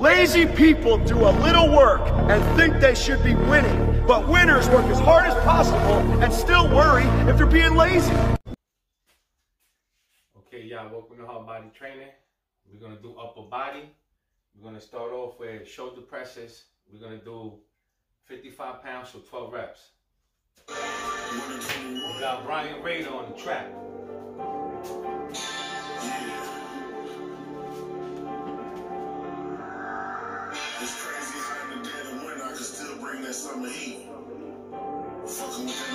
Lazy people do a little work and think they should be winning, but winners work as hard as possible and still worry if they're being lazy. Okay, y'all, welcome to Hard Body Training. We're gonna do upper body. We're gonna start off with shoulder presses. We're gonna do 55 pounds for 12 reps. We got Brian Raider on the track. It's crazy how in the dead of winter I can still bring that summer heat. Fucking with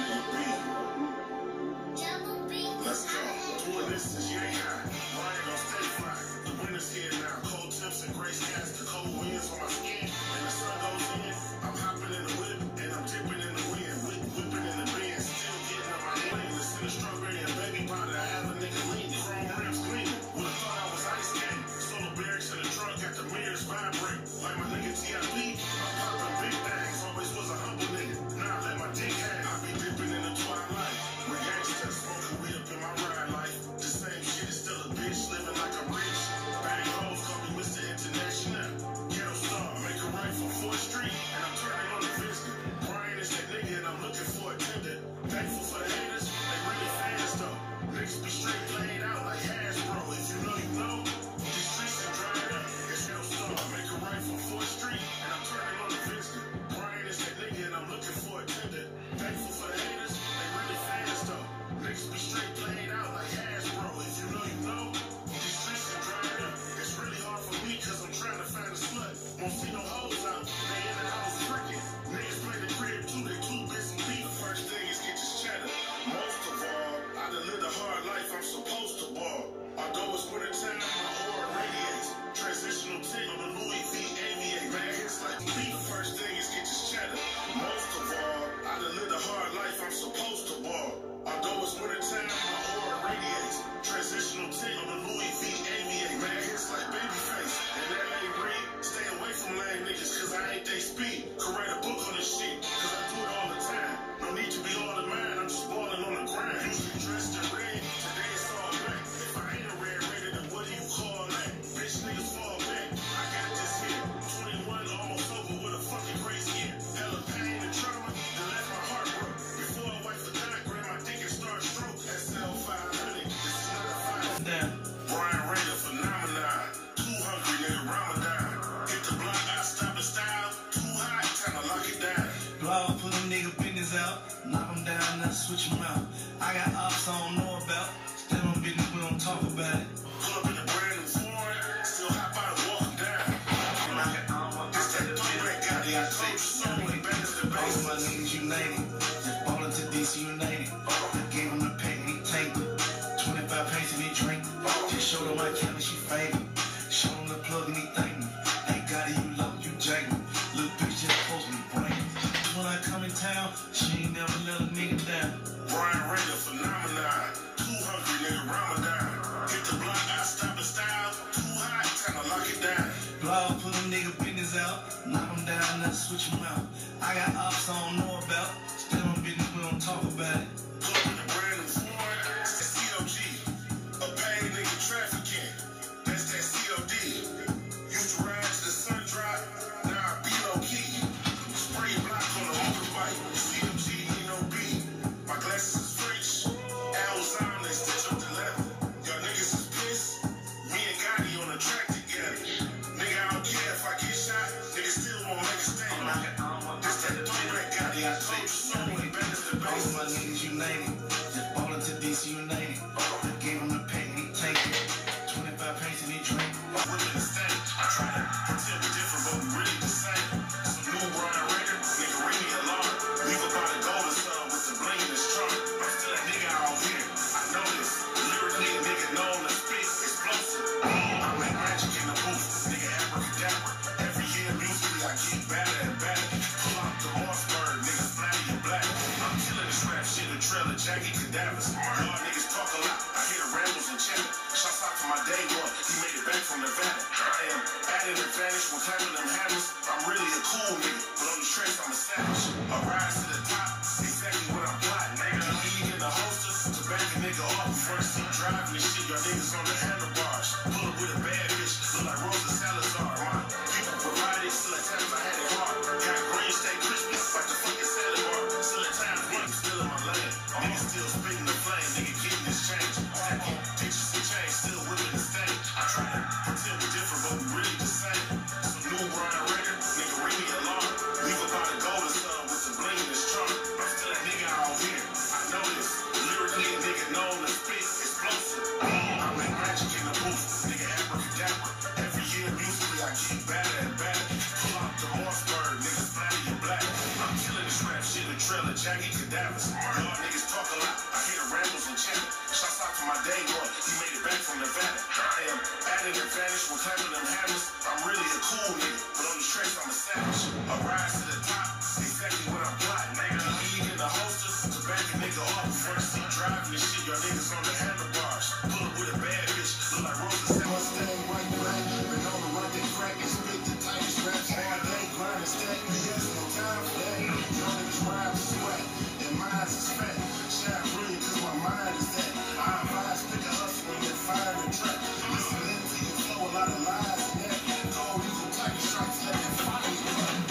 that nigga beat. Let's go. Doing this since you ain't high. Brian gon' stay fly. The winter's here now. Cold temps and gray skies. The cold winds on my skin. And the sun goes in. I'm hopping in the whip and I'm dipping in the wind. Whipping in the bend. Still getting on my lane. Listen to strawberry and baby powder. I have a nigga leaning. Chrome rims cleaning. Would've thought I was ice game. Solar barracks in the trunk. Got the mirrors vibrate. Like my nigga T.I.P. I'm popping big bags. Always was a humble nigga. Now I let my dick hang. I be dipping in the twilight. With gangsters smoking weed up in my ride life. The same shit is still a bitch. Living like I'm rich. Bang hoes call me Mr. International. Ghetto star. Make a right for 4th Street. And I'm turning on the visit. Brian is that nigga and I'm looking for a tender. Thankful for the haters. They really fans though. Niggas be straight laid out like Hasbro. If you know, you know. These streets are dried up. It's ghetto star. Make a right for 4th Street. And I'm turning on the visit. Brian is that nigga and I'm looking for a tender. Thankful for the haters. They really fans though. Niggas be straight laid out like Hasbro. If you know, you know. These streets are dried up. It's really hard for me cause I'm trying to find a slut. Won't see no hoes out. They in the house freaking. Niggas play the crib too. They too busy beat. The first thing is get your cheddar. Most of all, I done lived a hard life. I'm supposed to ball. Although it's winter time, my aura radiates. Transitional tint on the Louis V Aviate. Man, it's like me. The first thing is get your cheddar. Most of all, I done lived a hard life. I'm supposed to ball. Although it's winter time, my aura radiates. Transitional tint on the Louis V Aviate. Man, it's like Babyface. And that ain't breed. Stay away from lame niggas cause I ain't they speed. Could write a book on this shit cause I do it all the time. No need to be all the man, I'm just balling on the grind. Usually dressed in red, today it's all black. If I ain't a red rated, then what do you call that? Bitch niggas fall back. I got this here. 21 almost over with a fucking crazy year. Hella pain and trauma that left my heart broke. Before I wife a die, grab my dick and start stroke. SL 500, this is not a 5 down. Brian Raider phenomenon. Too hungry, nigga, Ramadan. Hit the block, I stop the style. Too hot, time to lock it down. Blow, put them nigga business out. Knock them down, then switch them out. I got ops I don't know about. Still on business, we don't talk about it. Pull up in the brand new Ford, still hop out and walk down. It's that three-leg guy that I coach, so many bangers to All base. my niggas united. Just ballin' to DC United. I gave him the pack and he take it. 25 pace and he drink. Just showed him my camera, she faded. Showed him the plug and he thank me. Ain't got it, you love, you jank me. Little bitch just post me, brain. When I come in town, she ain't never let a nigga down. Brian Raider phenomenon. Too hungry, nigga, Ramadan. Hit the block, I stop the style. Too hot, time to lock it down. Blow, put them nigga business out. Knock them down, then switch them out. I got ops I don't know about. Still on business, we don't talk about it. Pull up in the brand new Ford, it's COG. A paid nigga trafficking. That's that COD. Used to ride to the sun drop, now I be low key. Spray your block on a motorbike. COG, NOB. My glasses is French. Alzheimer's, they stitch up the leather. Y'all niggas is pissed. Me and Gotti on the track together. Nigga, I don't care if I get shot. Niggas still won't make a statement. This that three-leg Gotti I coach. So many bangers to All base. my niggas united. Just ballin' to DC United. I gave him the pack and he take it. 25 pace and he drink. Women the same. I try to pretend we different, but we really the same. Some new Brian Raider, nigga, ring me alarm. Leave about a golden sun with the bling in his trunk. I'm still that nigga out here. I know this. Lyrically, a nigga known to spit explosive. I make magic in the booth. Nigga, abracadabra. Every year, musically, I keep better and better. Pull out the Mossberg, niggas flatty and black. I'm killing this rap shit and trailer Jackie cadavers. Y'all niggas talk a lot. I hear the rambles and chatter. Shouts out to my day one. He made it back from Nevada. I am at an advantage when claiming them hammers. I'm really a cool nigga, but on the streets I'm a savage. I rise to the top, exactly what I'm plotting. Nigga, lead in the holster to back a nigga off. First seat driving this shit, y'all niggas on the handlebars. Pull up with a bad bitch, look like Rosa Salazar. My people keep better and better. Pull out the Mossberg, niggas splatter your black. I'm killing this rap shit in the trailer, Jackie cadavers. Y'all niggas talk a lot, I hear the rambles and chatter. Shouts out to my day one, he made it back from Nevada. I am at an advantage when claiming them hammers. I'm really a cool nigga, but on the streets I'm a savage. I rise to the top, exactly what I'm plotting. Nigga, leave in the holster, to back a nigga off before I see driving this shit. Y'all niggas on the handlebars. Pull up with a bad bitch, look like Rosa. Mustang, white black, been on the run, they crack and spit the tightest raps all day. Grind and stack, yes, no time for that. Y'all niggas ride with sweat, and minds is fat. Shine brilliant, cause my mind is that. I advise, pick a hustle when you're fire and track. Listen into you, flow a lot of lies in that. Go, you can type your strikes, let it fire you.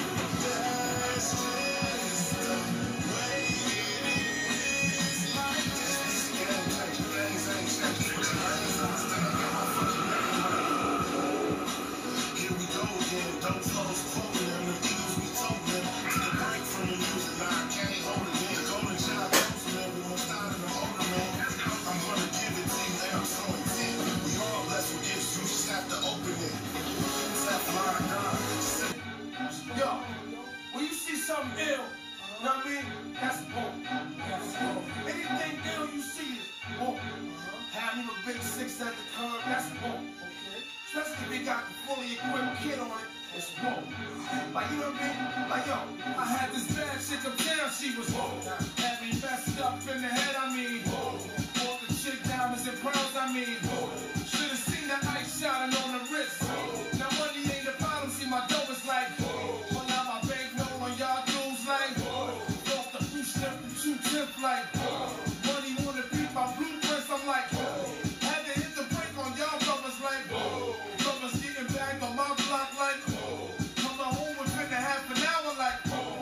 That's just the way it is. Like this game change, things ain't changing. Put your hands on the stand, get my fucking name on. Here we go again, dope flows quoting them, the Eagles we told them. Took a break from the music, now I can't hold it in. Golden child goes from everyone starting to hold them in. I'm gonna give it to you, and I'm so intent. We all blessed with gifts, you just have to open it. Teflon Don. Yo, when you see something ill, you know what I mean? That's boom. Anything ill you see is boom. Having a big 6 at the curb, that's boom. Especially if they got the fully equipped kid on it, it's boom. Like, you know what I mean? Like, yo, I had this bad chick uptown, she was boom. Had me messed up in the head, I mean. Bought the chick diamonds and pearls, I mean. Should've seen that ice shining on the wrist. Now money ain't the problem, see my dough is like. Pull out my bankroll on y'all dudes like. Off the blue step and 2-10 like. Money wanna beat my blueprints, I'm like. Had to hit the brake on y'all brothers like. Brothers getting back on my block like. Coming home within a half an hour like.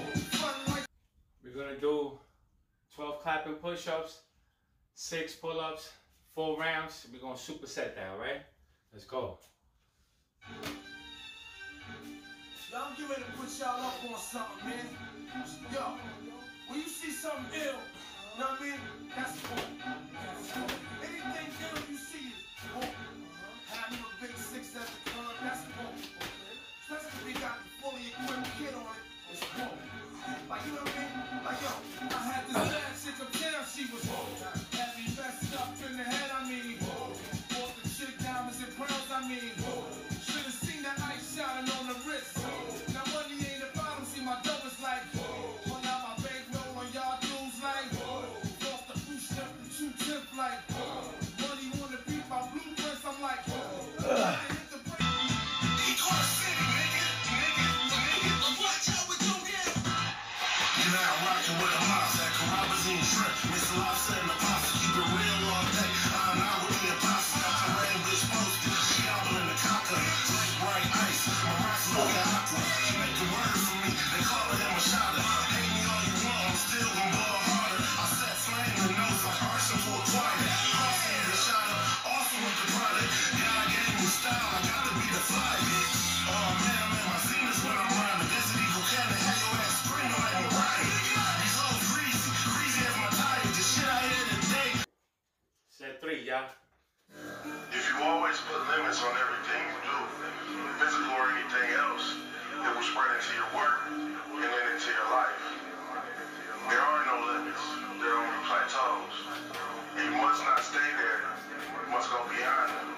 We're gonna do 12 clapping push-ups, 6 pull-ups, 4 rounds. We're gonna superset that, all right? Let's go. Yo, I'm getting ready to put y'all up on something, man. Yo, when you see something ill, you know what I mean? That's boom. Anything ill you see is boom. Having a big 6 at the club, that's boom. Especially if they got the fully equipped kid on it, it's boom. Like, you know what I mean? Like, yo, I had this bad chick uptown, she was boom. Had me messed up in the head, I mean. Bought the chick diamonds and pearls, I mean. Should've seen that ice shining on the wrist. Now money ain't the problem, see my dough is like. Pull out my bankroll on y'all dudes like. Off the blue step and 2-10 like. Money wanna beat my blueprints, I'm like. Hit the brake. You're now rocking with a mouse at Carabazine Shrimp. Mr. Lobster and the pasta, keep it real all day. I'm out with the apostle, got the rain bitch posted. She gobble in the cocker, like bright ice. My rocks look at aqua. She make the word for me, they call it a machada. Hate me all you want, I'm still gon' ball harder. I set flame in the nose like arson for a quiet. Crossing in the shadow, awesome with the product. God gave me style, I got to be the fly bitch. Oh man, I'm in my zenith when I'm rhyming. Desert Eagle Cannon, have your ass screaming like a riot. These hoes greasy, greasy as my tire. This shit I hear today. Set 3, y'all. If you always put limits on everything you do, physical or anything else, it will spread into your work and then into your life. There are no limits, there are only plateaus. And you must not stay there, you must go beyond them.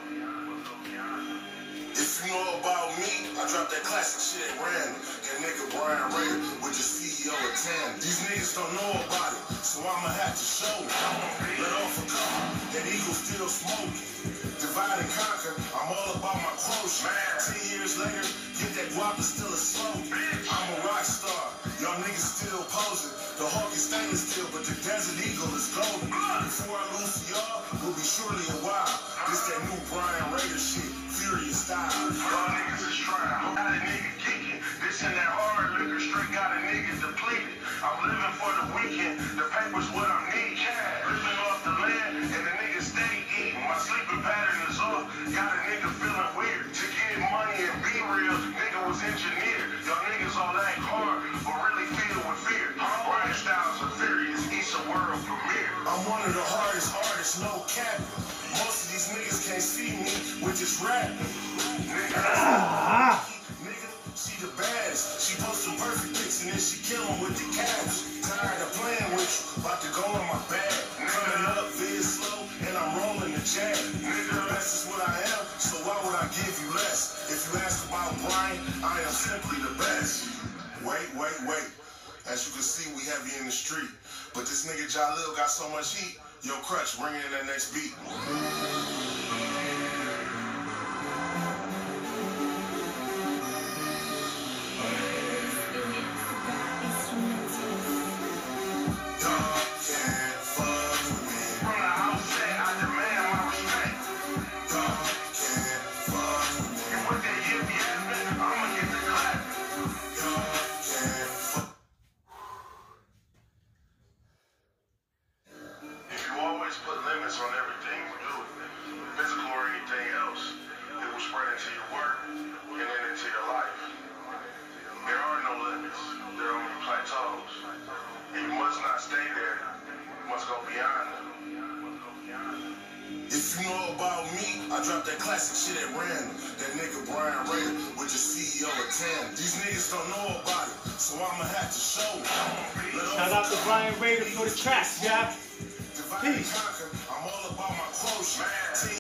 If you know about me, I dropped that classic shit at random. That nigga Brian Rader with the CEO of TAN. These niggas don't know about it, so I'ma have to show it. Let off a couple, that eagle still smoking. Divide and conquer, I'm all about my quotient. 10 years later, get that guap is still a slogan. I'm a rock star, y'all niggas still posing. The Hawk is stainless steel, but the Desert Eagle is golden. Before I lose to y'all, will be surely a while. This that new Brian Rader shit, furious style. Y'all niggas is trying, got a nigga kicking. This and that hard liquor straight got a nigga depleted. I'm living for the weekend, the paper's what I need. Living off the land, and the nigga steady eating. My sleeping pattern is off, got a nigga feeling weird. To get money and be real, nigga was engineered. Y'all niggas all act hard, but really feel with fear. Brian Styles are furious, it's a world premiere. I'm one of the hardest artists, no cap. Most of these niggas can't see me with this rap. Niggas I am simply the best. Wait. As you can see, we heavy in the street. But this nigga Jalil got so much heat. Yo, Crutch, bring in that next beat. Put limits on everything you do, physical or anything else. It will spread into your work and then into your life. There are no limits. There are only plateaus. And you must not stay there. You must go beyond them. If you know about me, I dropped that classic shit at random. That nigga Brian Rader with the CEO of TAM. These niggas don't know about it, so I'ma have to show them. Shout out to Brian Rader for the tracks, yeah. Peace. I'm all about my close.